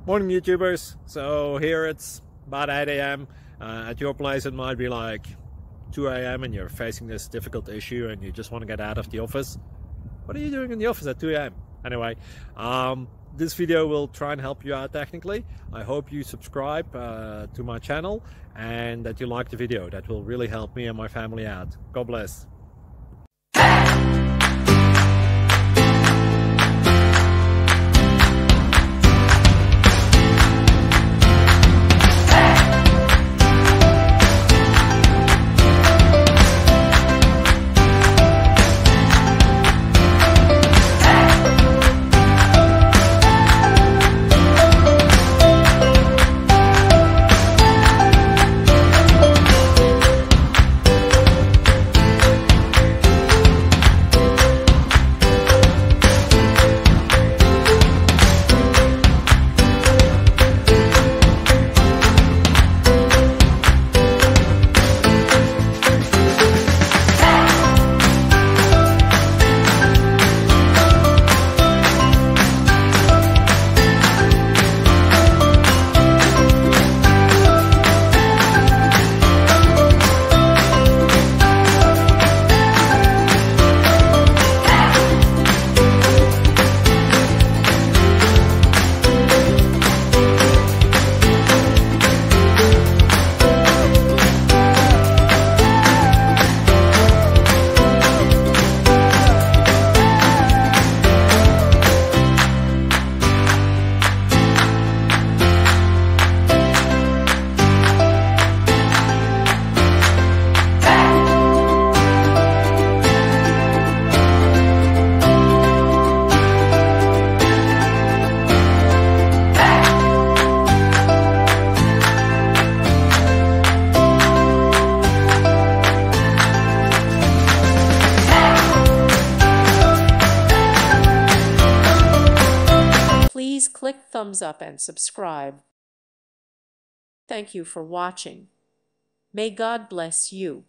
Morning YouTubers. So here it's about 8 a.m. At your place it might be like 2 a.m. and you're facing this difficult issue and you just want to get out of the office. What are you doing in the office at 2 a.m.? Anyway, this video will try and help you out technically. I hope you subscribe to my channel and that you like the video. That will really help me and my family out. God bless. Please click thumbs up and subscribe. Thank you for watching. May God bless you.